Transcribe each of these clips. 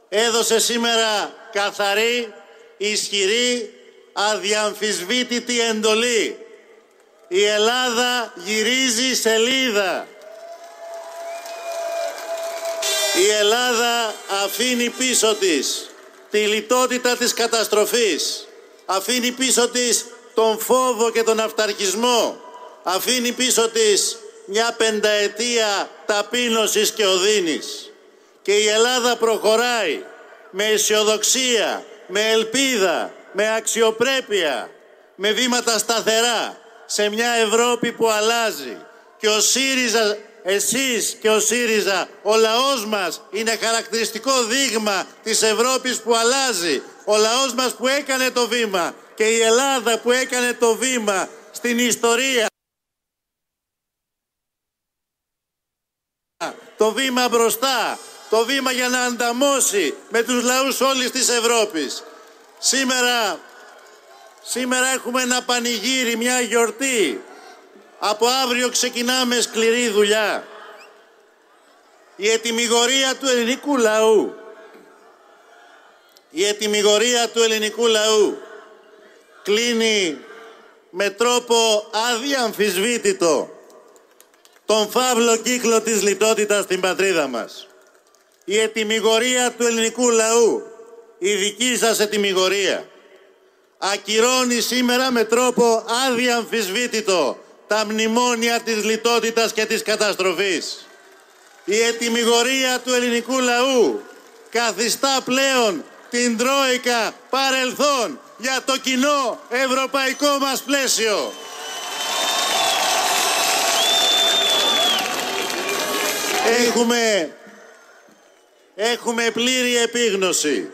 έδωσε σήμερα καθαρή, ισχυρή, αδιαμφισβήτητη εντολή. Η Ελλάδα γυρίζει σελίδα. Η Ελλάδα αφήνει πίσω της τη λιτότητα της καταστροφής. Αφήνει πίσω της τον φόβο και τον αυταρχισμό. Αφήνει πίσω της μια πενταετία ταπείνωσης και οδύνης. Και η Ελλάδα προχωράει με αισιοδοξία, με ελπίδα, με αξιοπρέπεια, με βήματα σταθερά σε μια Ευρώπη που αλλάζει. Και ο ΣΥΡΙΖΑ, εσείς και ο ΣΥΡΙΖΑ, ο λαός μας είναι χαρακτηριστικό δείγμα της Ευρώπης που αλλάζει. Ο λαός μας που έκανε το βήμα και η Ελλάδα που έκανε το βήμα στην ιστορία. Το βήμα μπροστά, το βήμα για να ανταμώσει με τους λαούς όλης της Ευρώπης. Σήμερα έχουμε ένα πανηγύρι, μια γιορτή. Από αύριο ξεκινάμε σκληρή δουλειά. Η ετυμηγορία του ελληνικού λαού. Η ετυμηγορία του ελληνικού λαού κλείνει με τρόπο αδιαμφισβήτητο τον φαύλο κύκλο της λιτότητας στην πατρίδα μας. Η ετυμηγορία του ελληνικού λαού, η δική σας ετυμηγορία, ακυρώνει σήμερα με τρόπο αδιαμφισβήτητο τα μνημόνια της λιτότητας και της καταστροφής. Η ετυμηγορία του ελληνικού λαού καθιστά πλέον την Τρόικα παρελθόν για το κοινό ευρωπαϊκό μας πλαίσιο. Έχουμε πλήρη επίγνωση.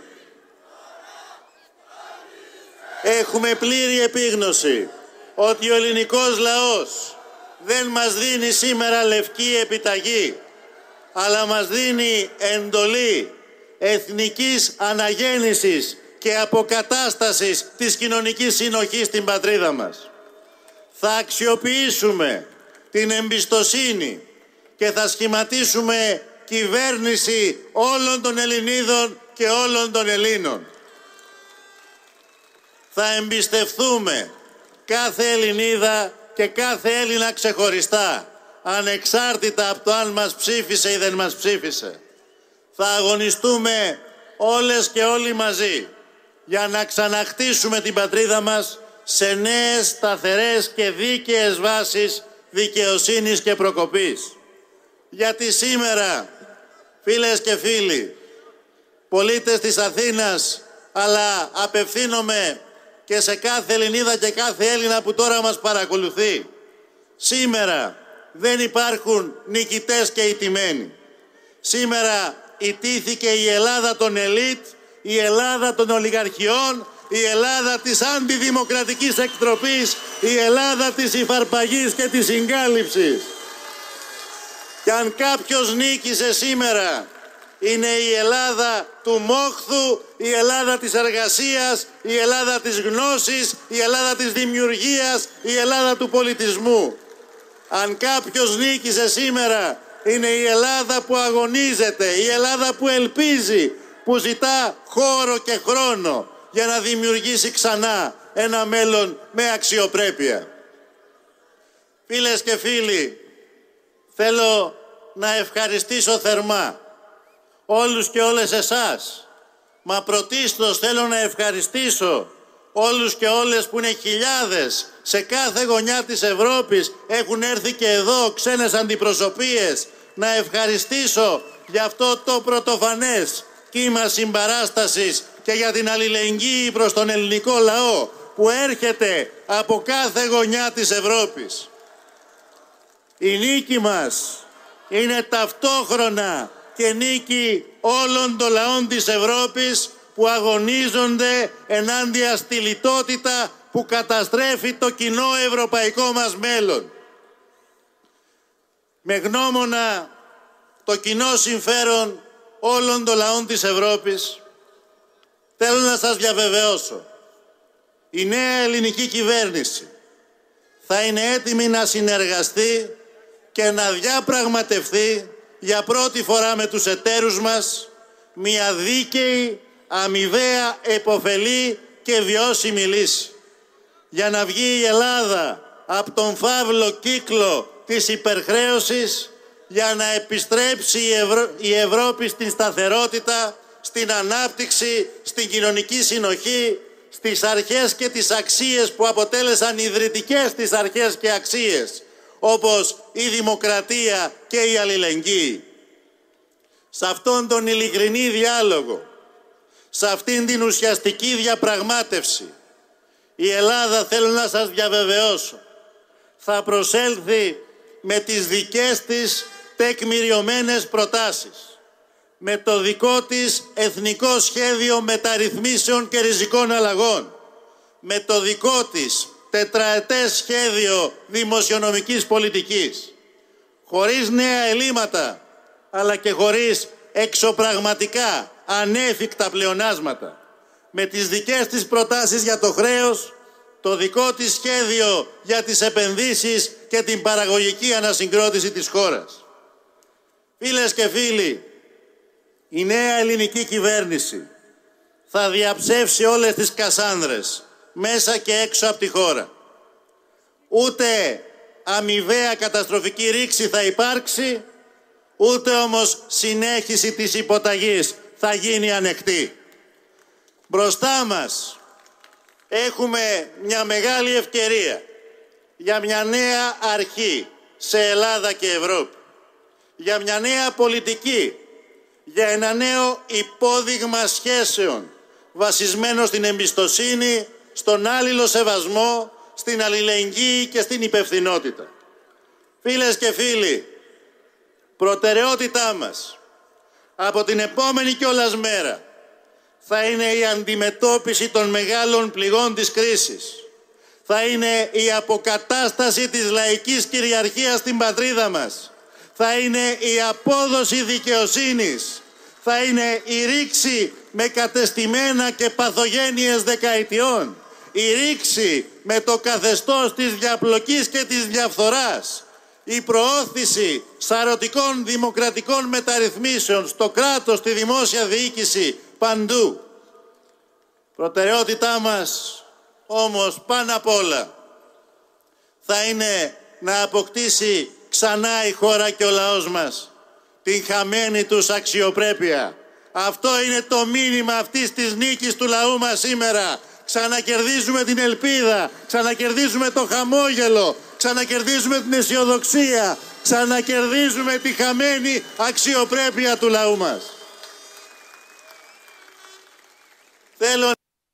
Έχουμε πλήρη επίγνωση ότι ο ελληνικός λαός δεν μας δίνει σήμερα λευκή επιταγή, αλλά μας δίνει εντολή εθνικής αναγέννησης και αποκατάστασης της κοινωνικής συνοχής στην πατρίδα μας. Θα αξιοποιήσουμε την εμπιστοσύνη και θα σχηματίσουμε κυβέρνηση όλων των Ελληνίδων και όλων των Ελλήνων. Θα εμπιστευτούμε κάθε Ελληνίδα και κάθε Έλληνα ξεχωριστά, ανεξάρτητα από το αν μας ψήφισε ή δεν μας ψήφισε. Θα αγωνιστούμε όλες και όλοι μαζί για να ξαναχτίσουμε την πατρίδα μας σε νέες, σταθερές και δίκαιες βάσεις δικαιοσύνης και προκοπής. Γιατί σήμερα, φίλες και φίλοι, πολίτες της Αθήνας, αλλά απευθύνομαι και σε κάθε Ελληνίδα και κάθε Έλληνα που τώρα μας παρακολουθεί, σήμερα δεν υπάρχουν νικητές και ηττημένοι. Σήμερα ιτήθηκε η Ελλάδα των ελίτ, η Ελλάδα των ολιγαρχιών, η Ελλάδα της αντιδημοκρατικής εκτροπής, η Ελλάδα της υφαρπαγής και της συγκάλυψης. Και αν κάποιος νίκησε σήμερα, είναι η Ελλάδα του μόχθου, η Ελλάδα της εργασίας, η Ελλάδα της γνώσης, η Ελλάδα της δημιουργίας, η Ελλάδα του πολιτισμού. Αν κάποιος νίκησε σήμερα, είναι η Ελλάδα που αγωνίζεται, η Ελλάδα που ελπίζει, που ζητά χώρο και χρόνο για να δημιουργήσει ξανά ένα μέλλον με αξιοπρέπεια. Φίλες και φίλοι, θέλω να ευχαριστήσω θερμά όλους και όλες εσάς, μα πρωτίστως θέλω να ευχαριστήσω όλους και όλες που είναι χιλιάδες σε κάθε γωνιά της Ευρώπης, έχουν έρθει και εδώ ξένες αντιπροσωπείες, να ευχαριστήσω για αυτό το πρωτοφανές κύμα συμπαράστασης και για την αλληλεγγύη προς τον ελληνικό λαό που έρχεται από κάθε γωνιά της Ευρώπης. Η νίκη μας είναι ταυτόχρονα και νίκη όλων των λαών της Ευρώπης που αγωνίζονται ενάντια στη λιτότητα που καταστρέφει το κοινό ευρωπαϊκό μας μέλλον. Με γνώμονα το κοινό συμφέρον όλων των λαών της Ευρώπης, θέλω να σας διαβεβαιώσω, η νέα ελληνική κυβέρνηση θα είναι έτοιμη να συνεργαστεί και να διαπραγματευτεί για πρώτη φορά με τους εταίρους μας μια δίκαιη, αμοιβαία, επωφελή και βιώσιμη λύση. Για να βγει η Ελλάδα από τον φαύλο κύκλο της υπερχρέωσης, για να επιστρέψει η Ευρώπη στην σταθερότητα, στην ανάπτυξη, στην κοινωνική συνοχή, στις αρχές και τις αξίες που αποτέλεσαν ιδρυτικές τις αρχές και αξίες, όπως η δημοκρατία και η αλληλεγγύη. Σε αυτόν τον ειλικρινή διάλογο, σε αυτήν την ουσιαστική διαπραγμάτευση, η Ελλάδα, θέλω να σας διαβεβαιώσω, θα προσέλθει με τις δικές της τεκμηριωμένες προτάσεις, με το δικό της εθνικό σχέδιο μεταρρυθμίσεων και ριζικών αλλαγών, με το δικό της τετραετές σχέδιο δημοσιονομικής πολιτικής, χωρίς νέα ελλείμματα, αλλά και χωρίς εξωπραγματικά ανέφικτα πλεονάσματα, με τις δικές της προτάσεις για το χρέος, το δικό της σχέδιο για τις επενδύσεις και την παραγωγική ανασυγκρότηση της χώρας. Φίλες και φίλοι, η νέα ελληνική κυβέρνηση θα διαψεύσει όλες τις κασάνδρες μέσα και έξω από τη χώρα. Ούτε αμοιβαία καταστροφική ρήξη θα υπάρξει, ούτε όμως συνέχιση της υποταγής θα γίνει ανεκτή. Μπροστά μας έχουμε μια μεγάλη ευκαιρία για μια νέα αρχή σε Ελλάδα και Ευρώπη, για μια νέα πολιτική, για ένα νέο υπόδειγμα σχέσεων βασισμένο στην εμπιστοσύνη, στον άλληλο σεβασμό, στην αλληλεγγύη και στην υπευθυνότητα. Φίλες και φίλοι, προτεραιότητά μας από την επόμενη κιόλας μέρα θα είναι η αντιμετώπιση των μεγάλων πληγών της κρίσης. Θα είναι η αποκατάσταση της λαϊκής κυριαρχίας στην πατρίδα μας. Θα είναι η απόδοση δικαιοσύνης. Θα είναι η ρήξη με κατεστημένα και παθογένειες δεκαετιών. Η ρήξη με το καθεστώς της διαπλοκής και της διαφθοράς. Η προώθηση σαρωτικών δημοκρατικών μεταρρυθμίσεων στο κράτος, στη δημόσια διοίκηση, παντού. Προτεραιότητά μας όμως πάνω απ' όλα θα είναι να αποκτήσει ξανά η χώρα και ο λαός μας την χαμένη τους αξιοπρέπεια. Αυτό είναι το μήνυμα αυτής της νίκης του λαού μας σήμερα. Ξανακερδίζουμε την ελπίδα, ξανακερδίζουμε το χαμόγελο, ξανακερδίζουμε την αισιοδοξία, ξανακερδίζουμε τη χαμένη αξιοπρέπεια του λαού μας. Θέλω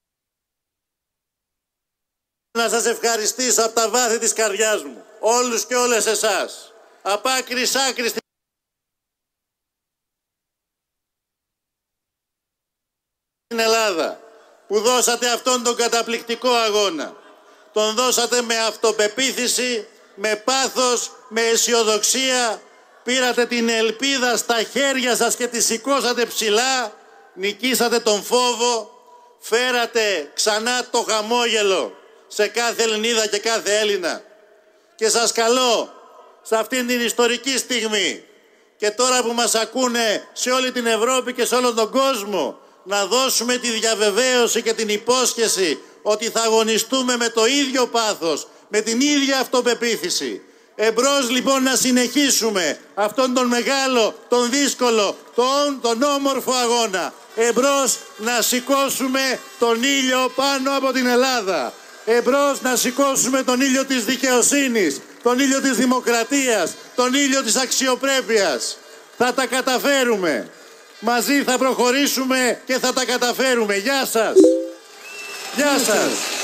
να σας ευχαριστήσω από τα βάθη της καρδιάς μου, όλους και όλες εσάς, από άκρη σ' άκρη στην Ελλάδα, που δώσατε αυτόν τον καταπληκτικό αγώνα. Τον δώσατε με αυτοπεποίθηση, με πάθος, με αισιοδοξία. Πήρατε την ελπίδα στα χέρια σας και τη σηκώσατε ψηλά. Νικήσατε τον φόβο. Φέρατε ξανά το χαμόγελο σε κάθε Ελληνίδα και κάθε Έλληνα. Και σας καλώ σε αυτήν την ιστορική στιγμή και τώρα που μας ακούνε σε όλη την Ευρώπη και σε όλο τον κόσμο, να δώσουμε τη διαβεβαίωση και την υπόσχεση ότι θα αγωνιστούμε με το ίδιο πάθος, με την ίδια αυτοπεποίθηση. Εμπρός λοιπόν να συνεχίσουμε αυτόν τον μεγάλο, τον δύσκολο, τον όμορφο αγώνα. Εμπρός να σηκώσουμε τον ήλιο πάνω από την Ελλάδα. Εμπρός να σηκώσουμε τον ήλιο της δικαιοσύνης, τον ήλιο της δημοκρατίας, τον ήλιο της αξιοπρέπειας. Θα τα καταφέρουμε. Μαζί θα προχωρήσουμε και θα τα καταφέρουμε. Γεια σας. Γεια σας.